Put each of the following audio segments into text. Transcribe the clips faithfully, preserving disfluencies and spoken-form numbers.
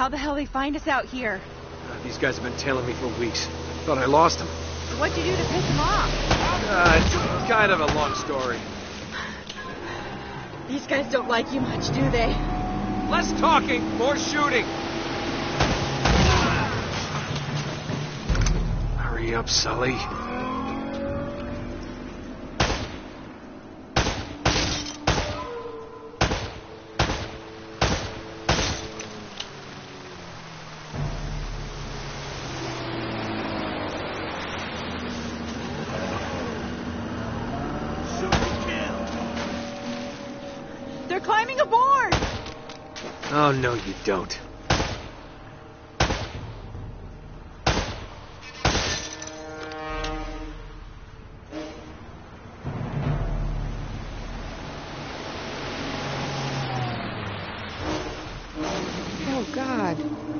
How the hell they find us out here? Uh, these guys have been tailing me for weeks. Thought I lost them. What'd you do to piss them off? Uh, it's kind of a long story. These guys don't like you much, do they? Less talking, more shooting. Hurry up, Sully. They're climbing aboard! Oh, no, you don't. Oh, God.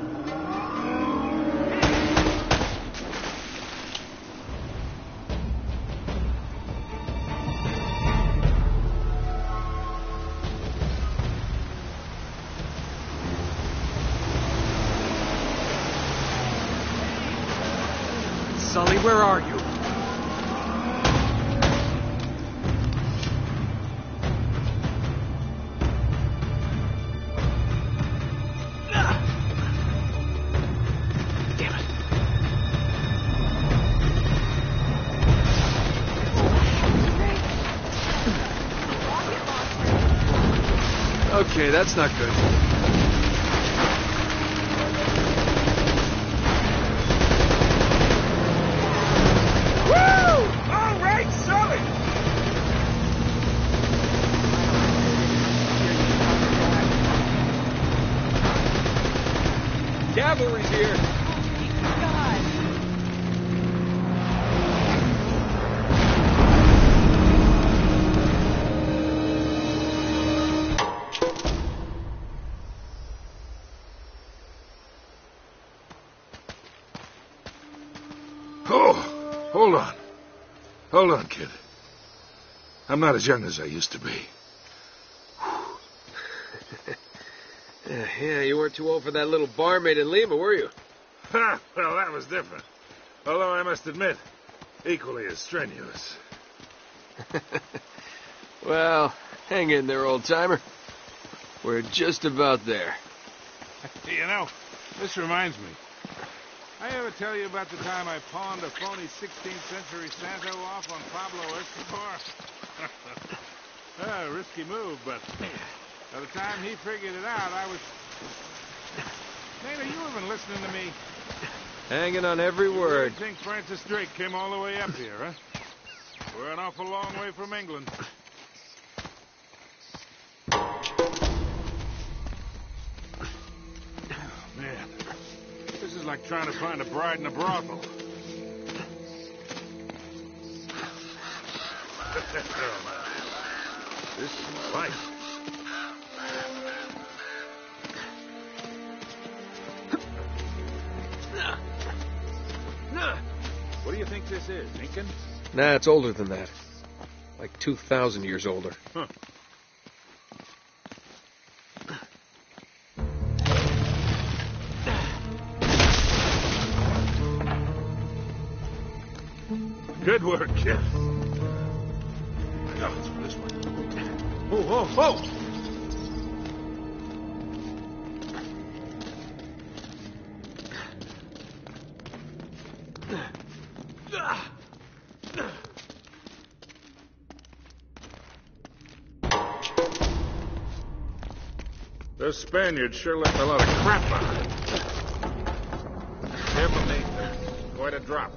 Sully, where are you? Damn it. Okay, that's not good. Cavalry's here. God. Oh, hold on. Hold on, kid. I'm not as young as I used to be. Yeah, yeah, you weren't too old for that little barmaid in Lima, were you? Ha! Well, that was different. Although I must admit, equally as strenuous. Well, hang in there, old-timer. We're just about there. You know, this reminds me. I ever tell you about the time I pawned a phony sixteenth century Santo off on Pablo Escobar? Ah, risky move, but by the time he figured it out, I was... Nana, you even listening to me? Hanging on every You word. really think Francis Drake came all the way up here, huh? We're an awful long way from England. Oh, man. This is like trying to find a bride in a brothel. This is life. What do you think this is, Incan? Nah, it's older than that. Like two thousand years older. Huh. Good work, kid. No, it's this way. Whoa, whoa, whoa! Those Spaniards sure left a lot of crap behind. Careful, Nate. There's quite a drop.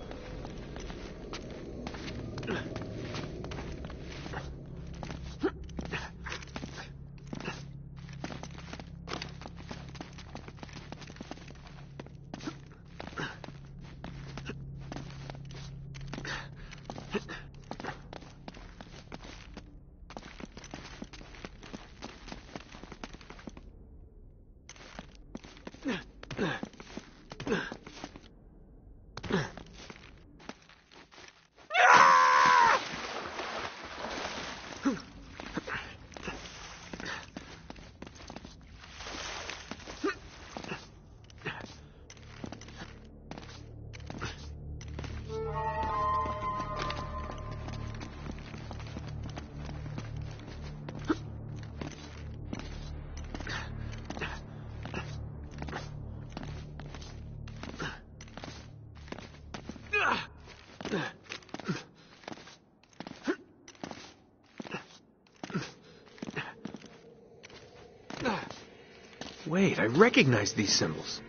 Wait, I recognize these symbols.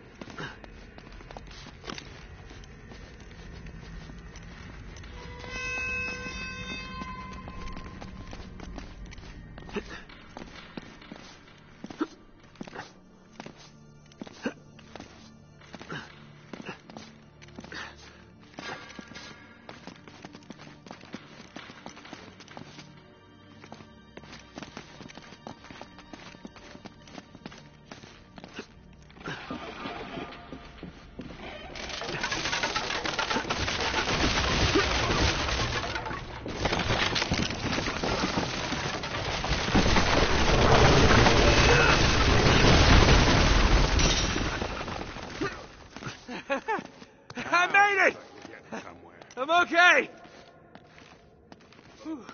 I made it! I'm okay! Whew.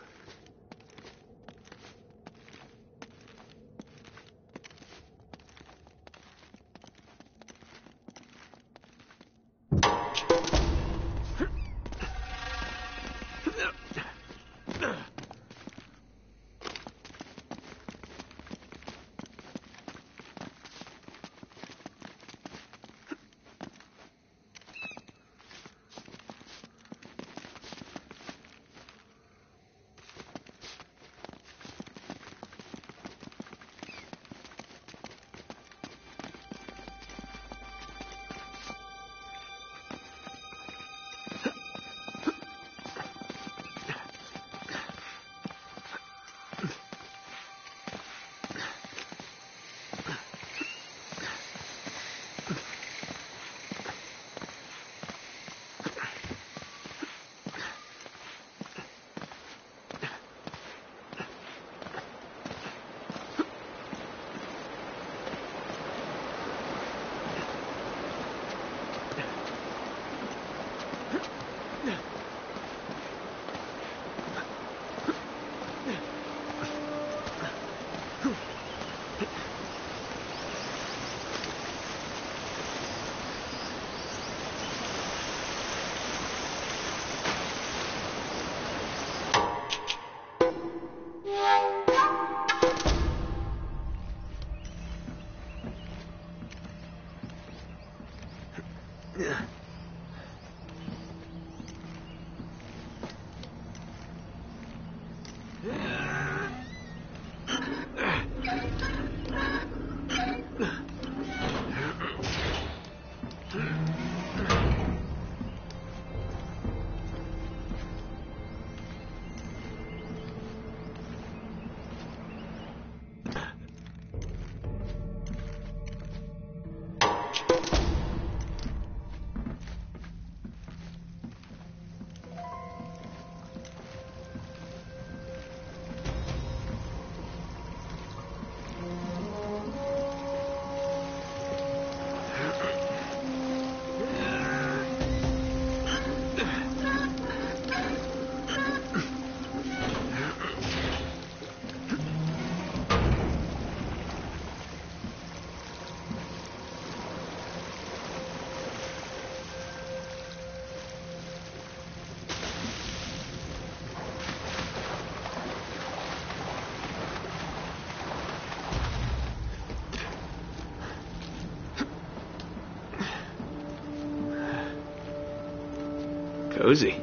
Cozy.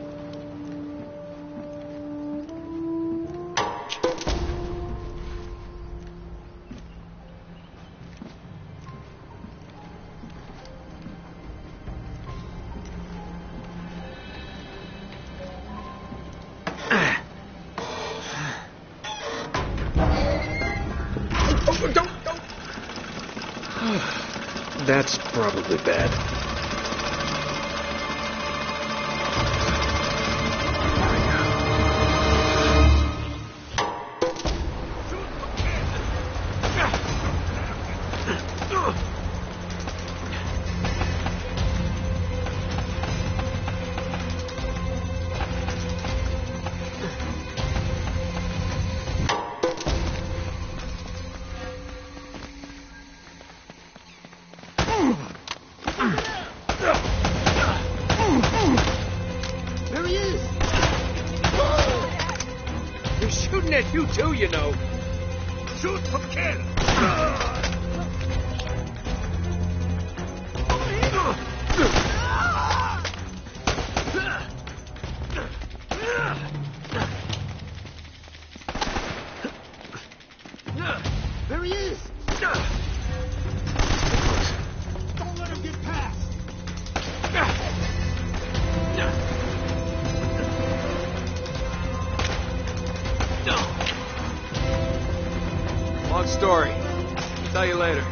That's probably bad. There he is! They're shooting at you too, you know. Shoot from kill! There he is! Don't let him get past! Long story. Tell you later.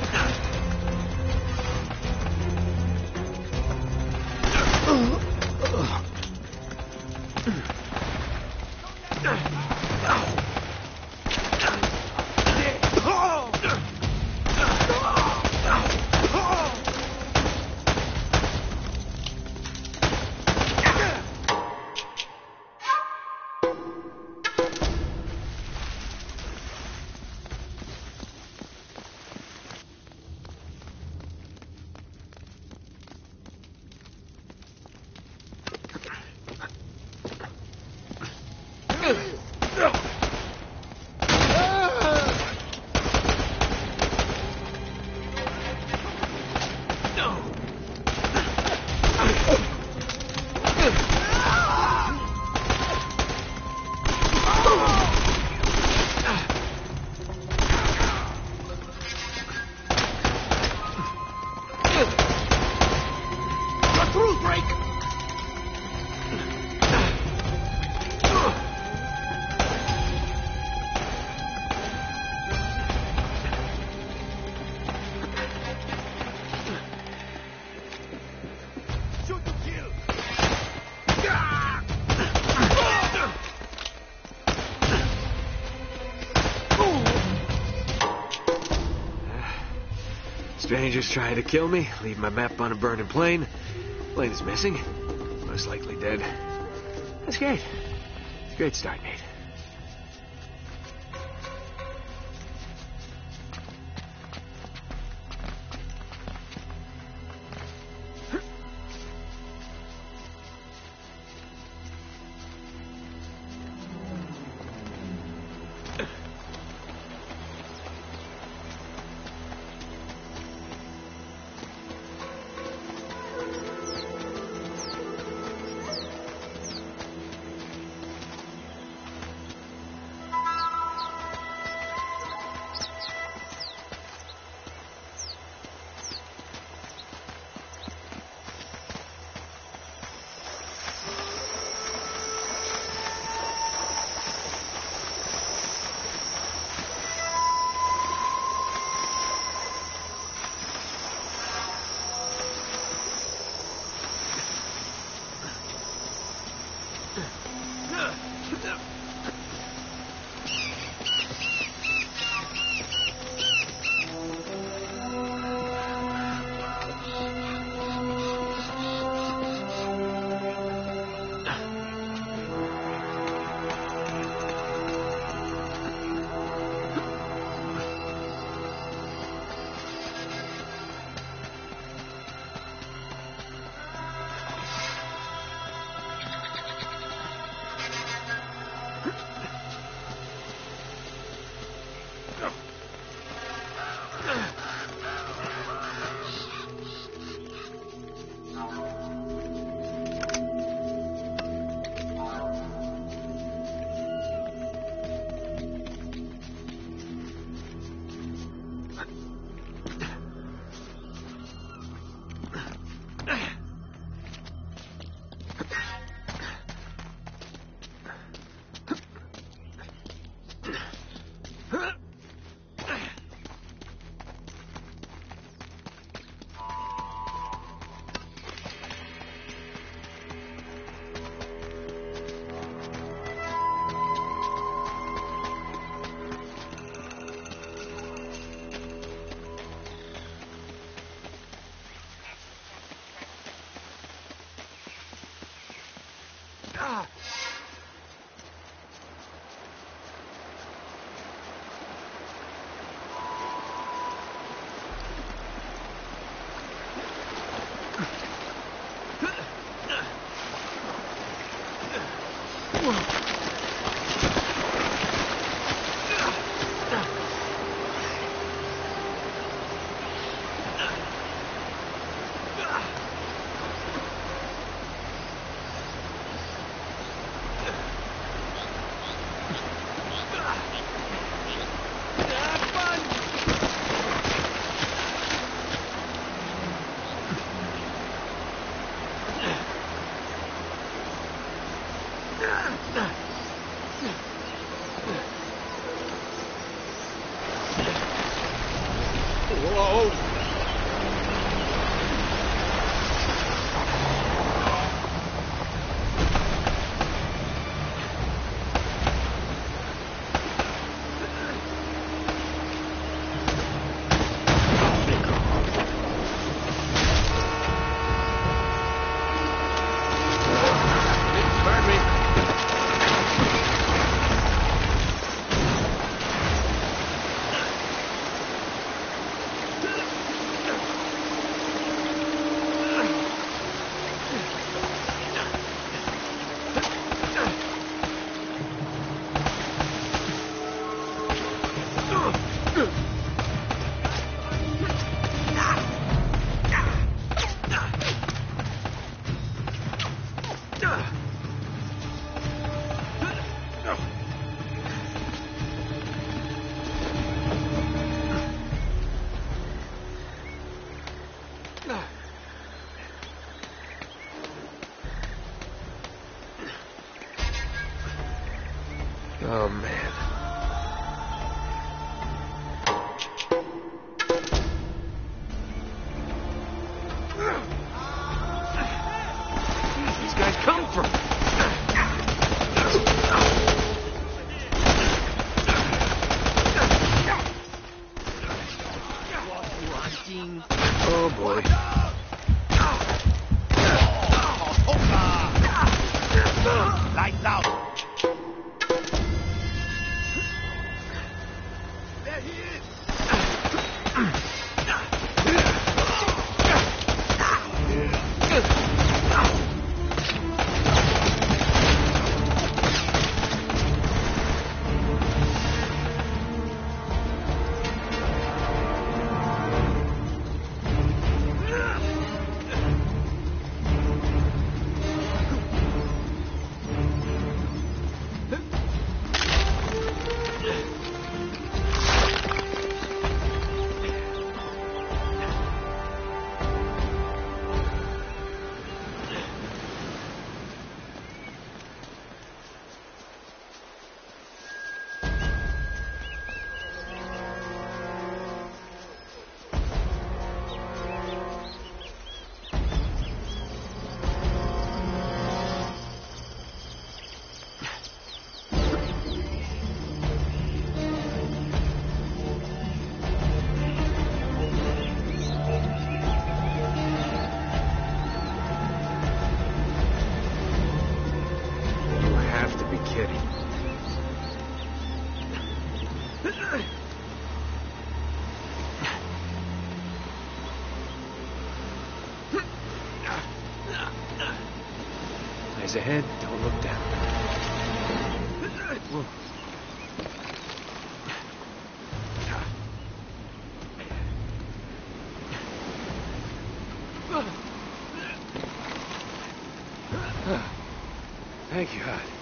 Strangers trying to kill me, leave my map on a burning plane. Plane is missing. Most likely dead. That's great. Great start, Nate. Oh. Oh, man. Where did these guys come from? Oh, boy. Lights out. Eyes ahead, don't look down. Whoa. Thank you, Hud.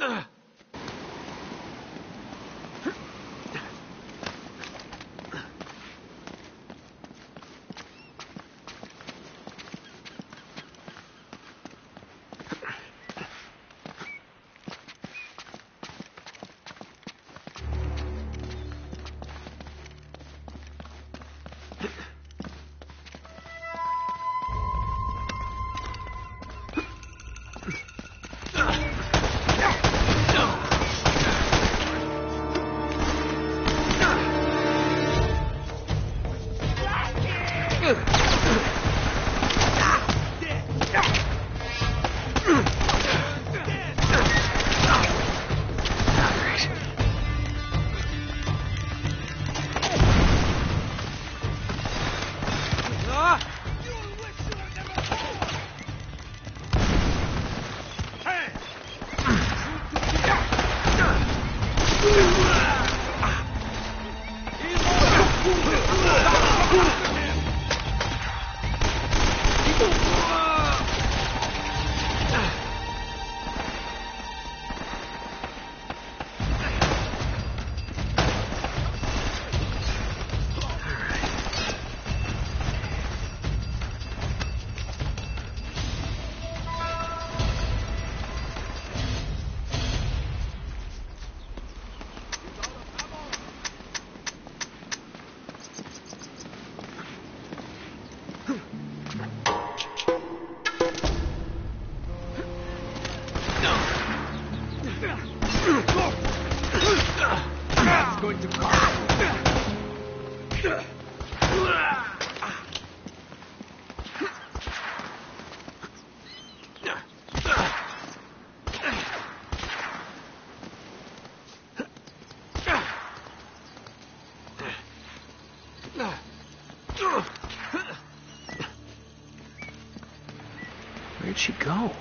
Where'd she go?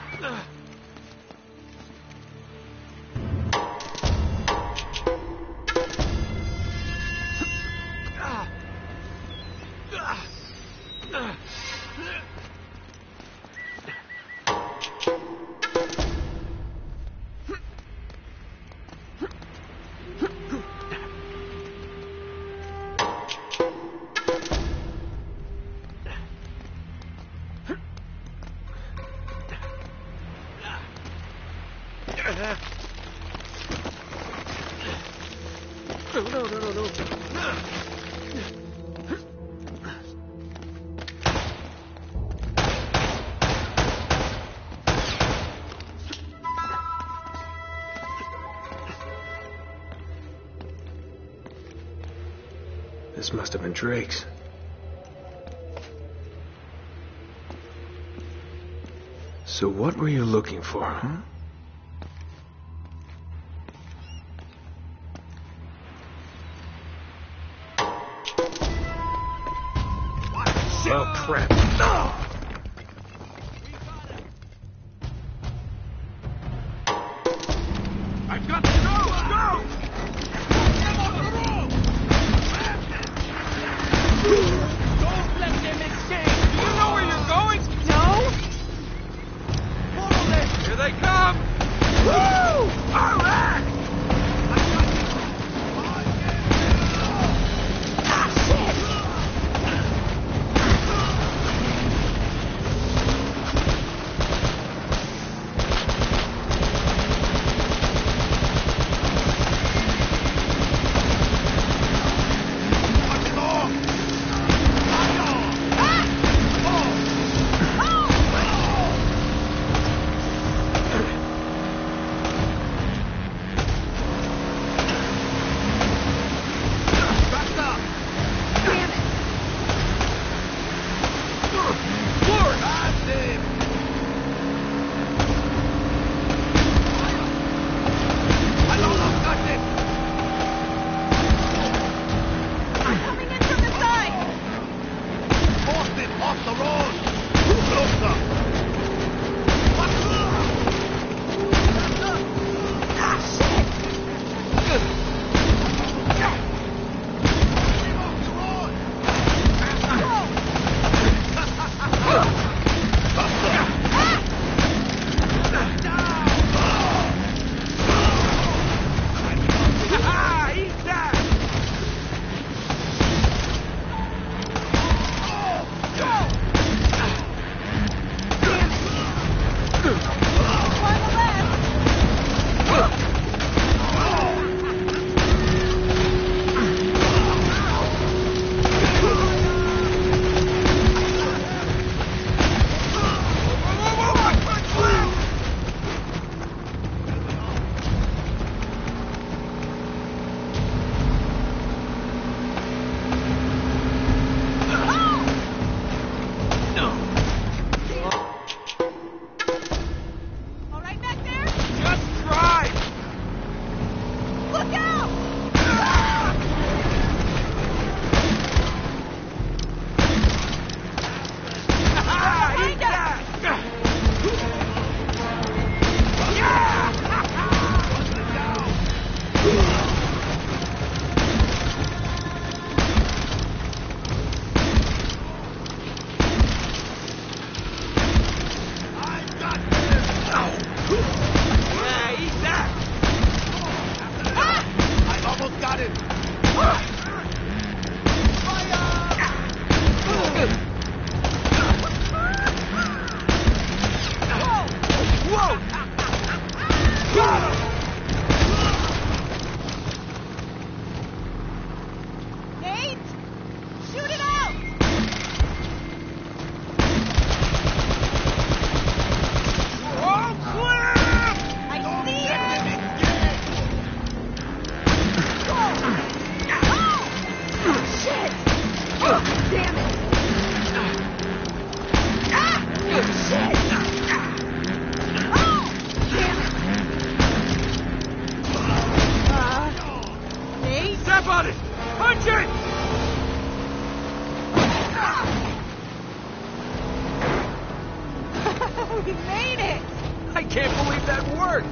No, no, no, no, no. This must have been Drake's. So what were you looking for, huh? Oh, crap. No! I've got to go! Go! Get off the road! Don't let them escape! Do you know where you're going? No? Follow them! Here they come! Woo! All right! Ah, shit! can't believe that worked!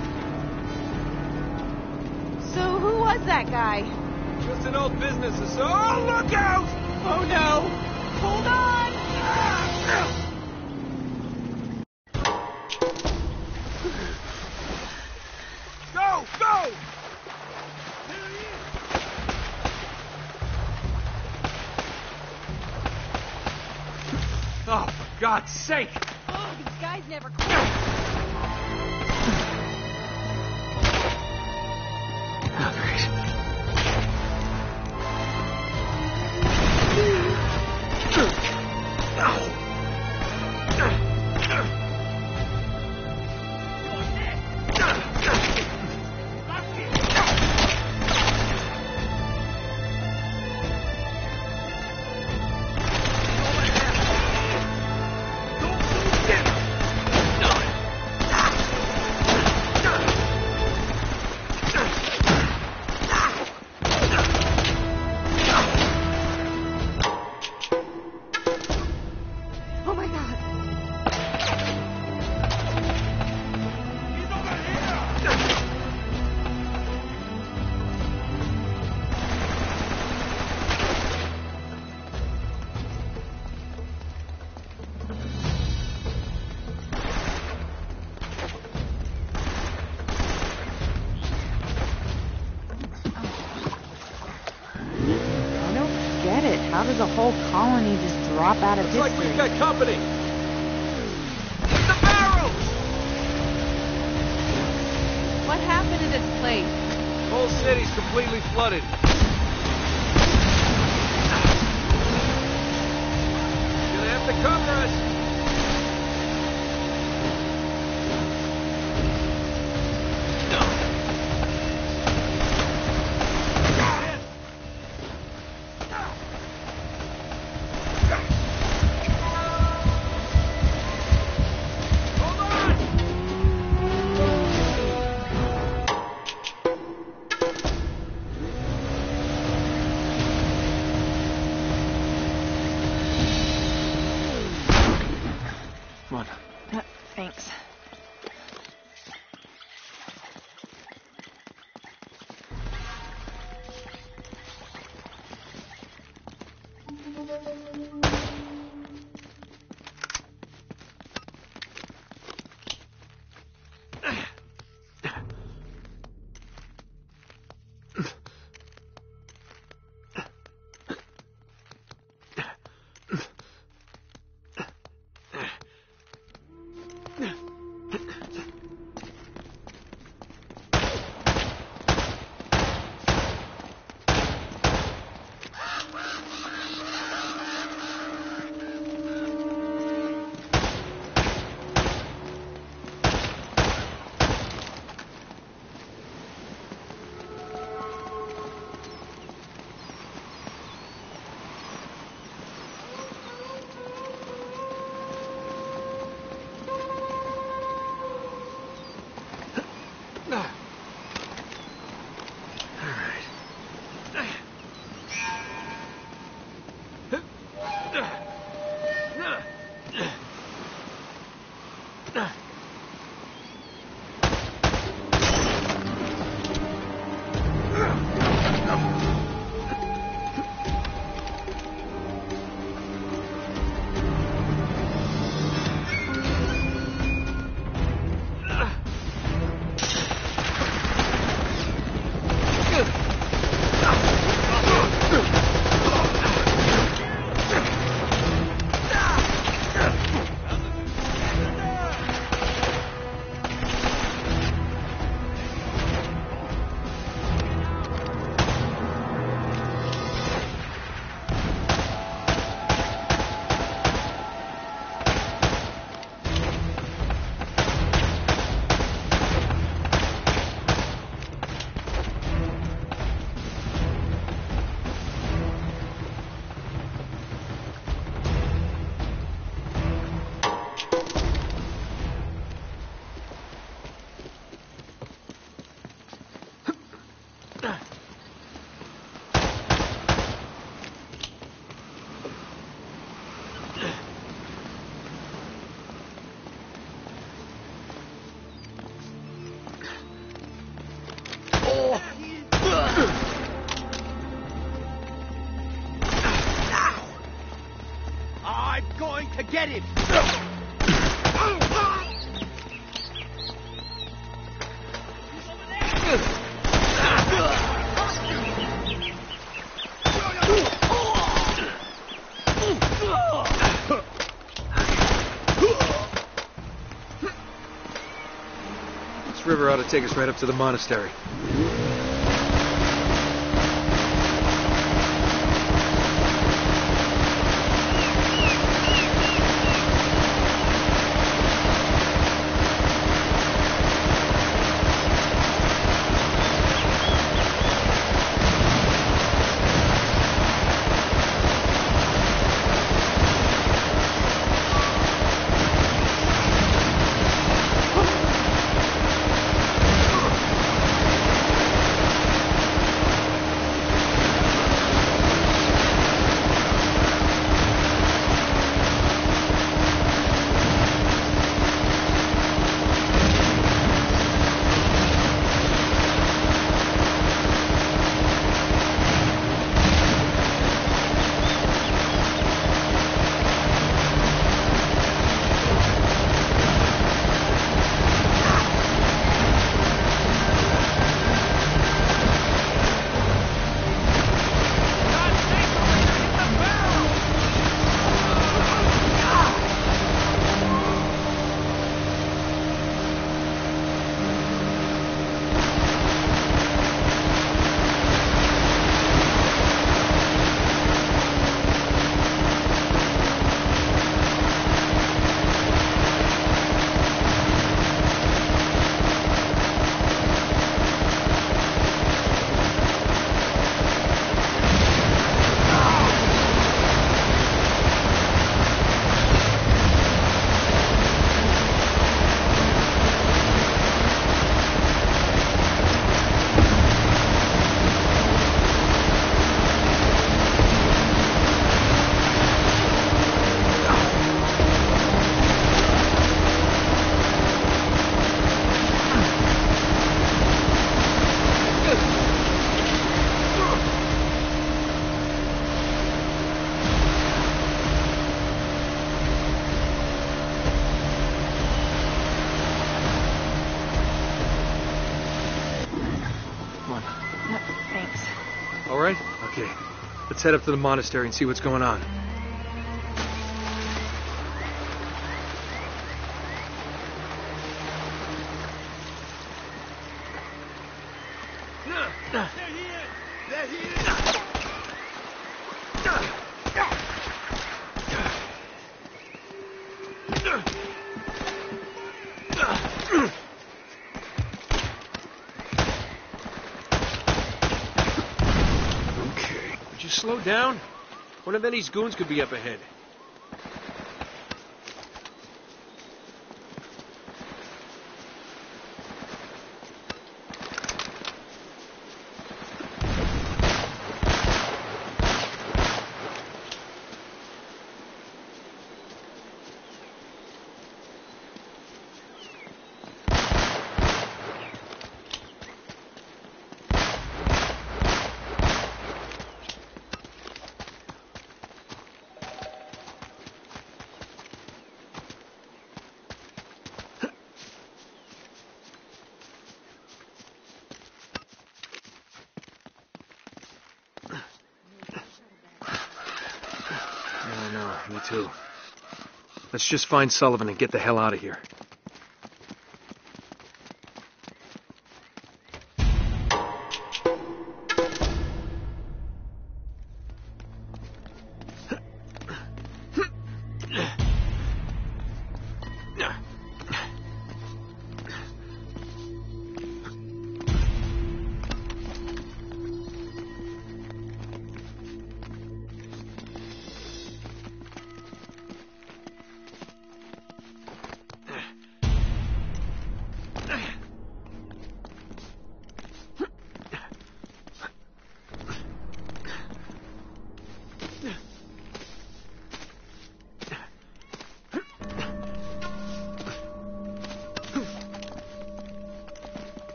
So who was that guy? Just an old business associate. Oh, look out! Oh no! Hold on! Go! Go! Oh, for God's sake! Oh, these guys never quit. Oh, great. Oh my god! I don't get it. How does a whole colony just drop out of Looks like history? we've got company! The barrels! What happened to this place? Whole city's completely flooded. Gonna have to cover us. Get him! This river ought to take us right up to the monastery. All right? Okay. Let's head up to the monastery and see what's going on. Slow down. One of Eddie's goons could be up ahead. Me too. Let's just find Sullivan and get the hell out of here.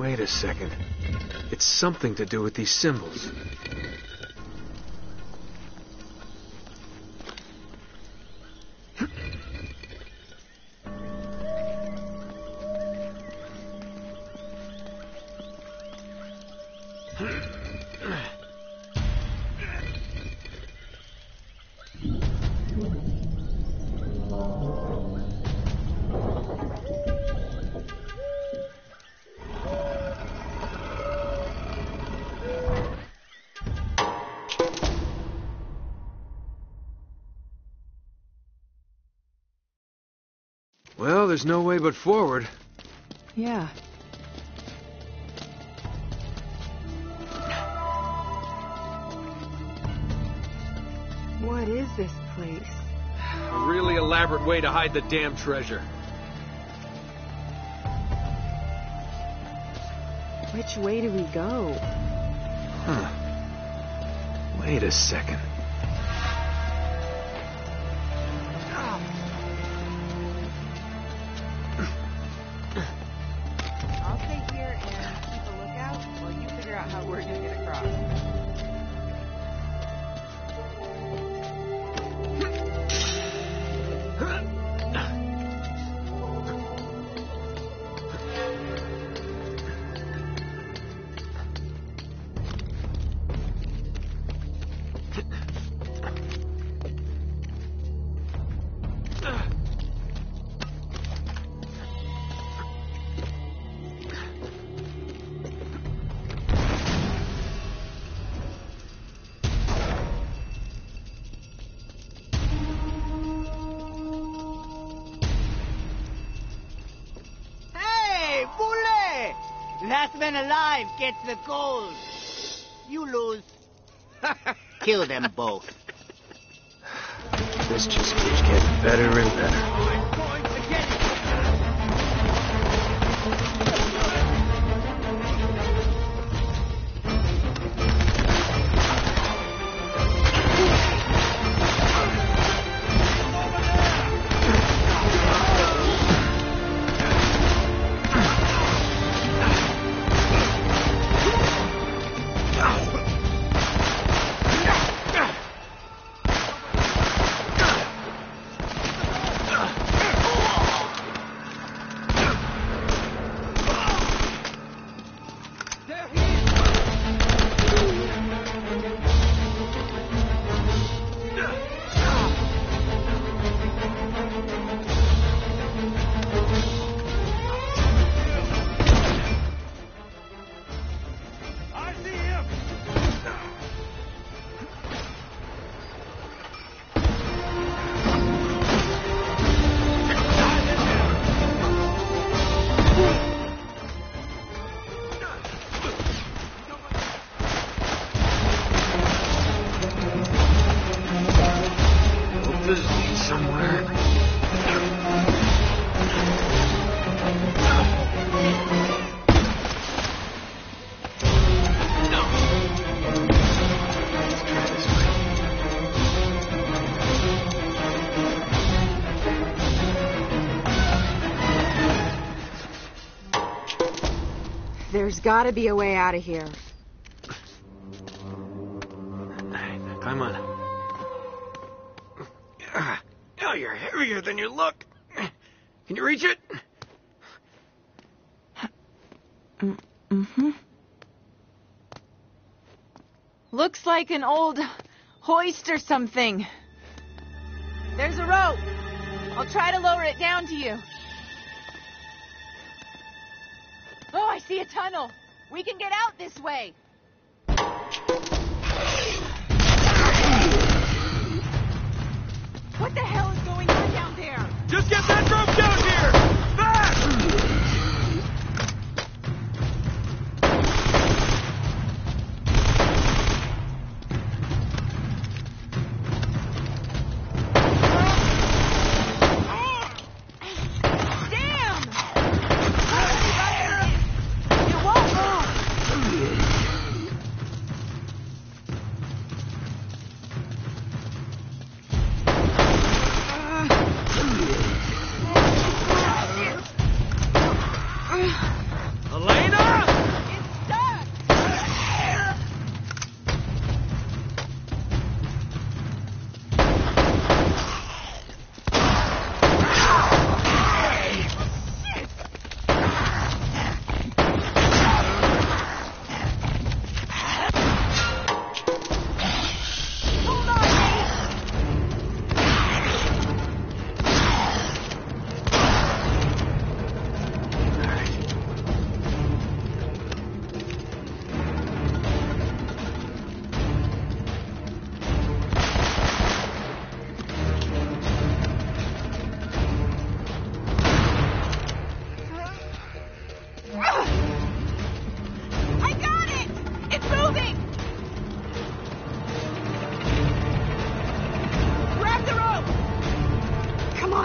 Wait a second. It's something to do with these symbols. Well, there's no way but forward. Yeah. What is this place? A really elaborate way to hide the damn treasure. Which way do we go? Huh. Wait a second. I'll stay here and keep a lookout while you figure out how we're gonna get across. Last man alive gets the gold. You lose. Kill them both. This just keeps getting better and better. I'm going to get it. There's gotta be a way out of here. Come on. Oh, you're heavier than you look. Can you reach it? Mm-hmm. Looks like an old hoist or something. There's a rope. I'll try to lower it down to you. Oh, I see a tunnel. We can get out this way. What the hell is going on down there? Just get that rope down here! Fast! Damn! You won't move!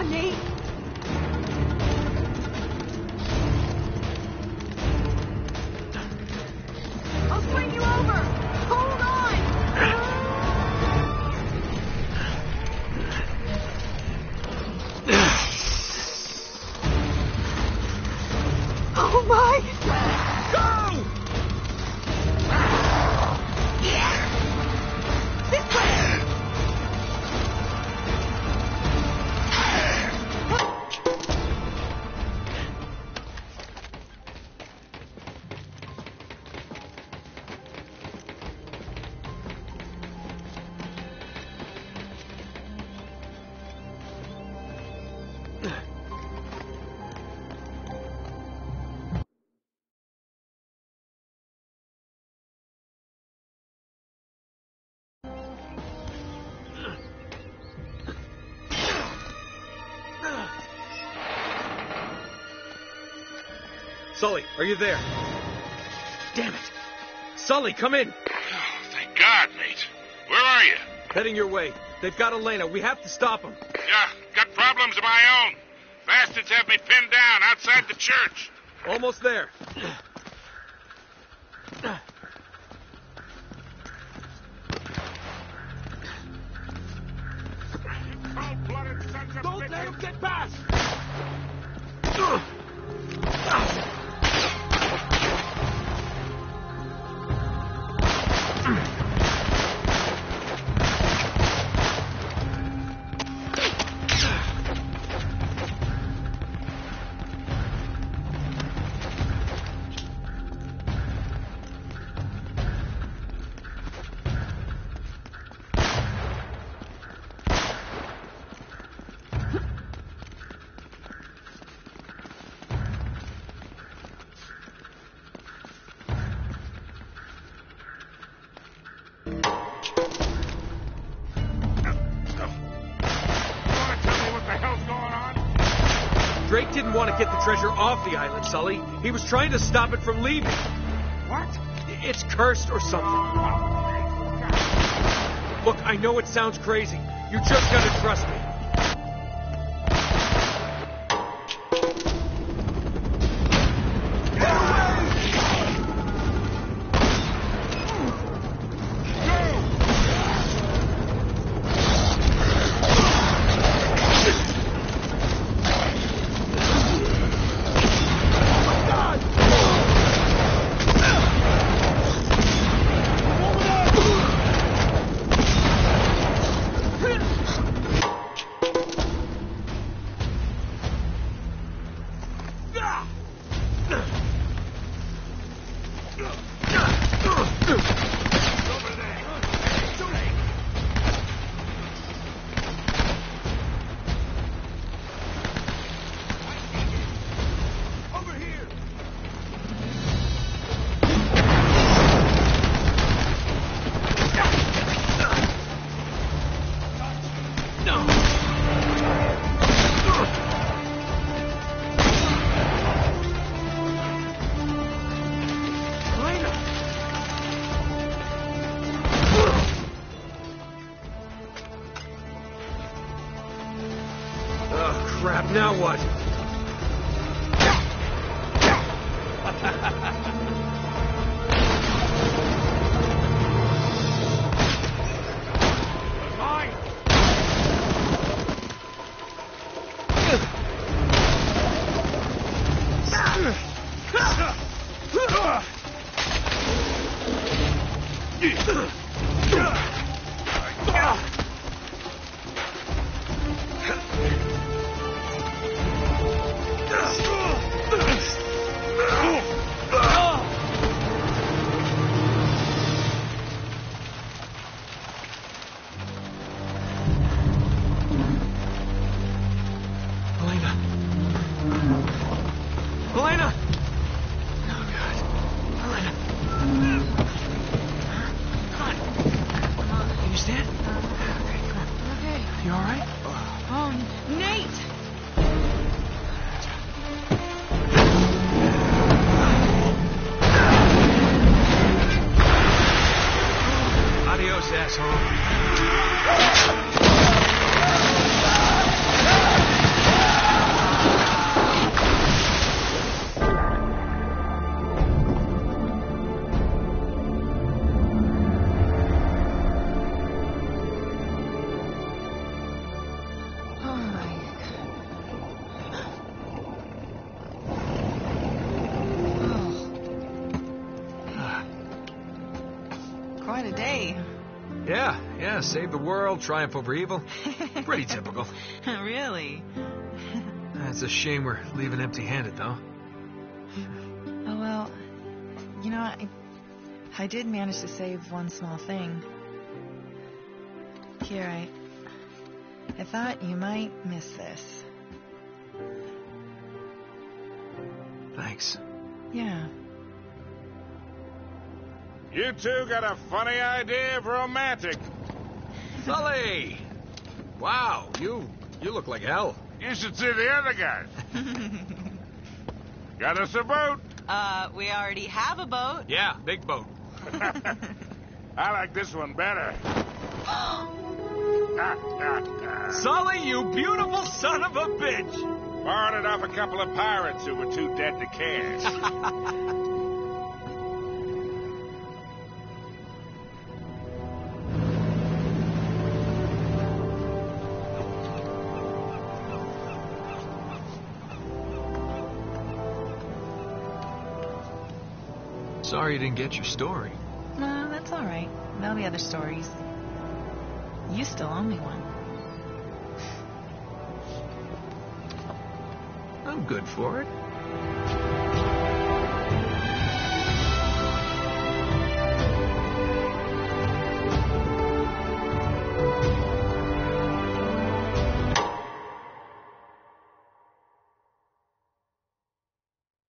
Nate. I'll swing you over. Hold on. Oh my! Go! This way! Sully, are you there? Damn it. Sully, come in. Oh, thank God, Nate. Where are you? Heading your way. They've got Elena. We have to stop them. Yeah, got problems of my own. Bastards have me pinned down outside the church. Almost there. Cold-blooded sons of Don't bitches. let him get past! Drake didn't want to get the treasure off the island, Sully. He was trying to stop it from leaving. What? It's cursed or something. Look, I know it sounds crazy. You just gotta trust me. Crap, now what? Elena! Oh, God. Elena. Come on. Can you stand? Okay, come on. Okay. You all right? Oh, Nate! Adios, asshole. Yeah, save the world, triumph over evil. Pretty typical. Really? It's a shame we're leaving empty-handed, though. Oh, well, you know, I, I did manage to save one small thing. Here, I... I thought you might miss this. Thanks. Yeah. You two got a funny idea of romantic. Sully! Wow, you you look like hell. You should see the other guys. Got us a boat. Uh, we already have a boat. Yeah, big boat. I like this one better. Sully, you beautiful son of a bitch! Borrowed it off a couple of pirates who were too dead to cash. Sorry you didn't get your story. No, that's all right. There'll be other stories. You still owe me one. I'm good for it.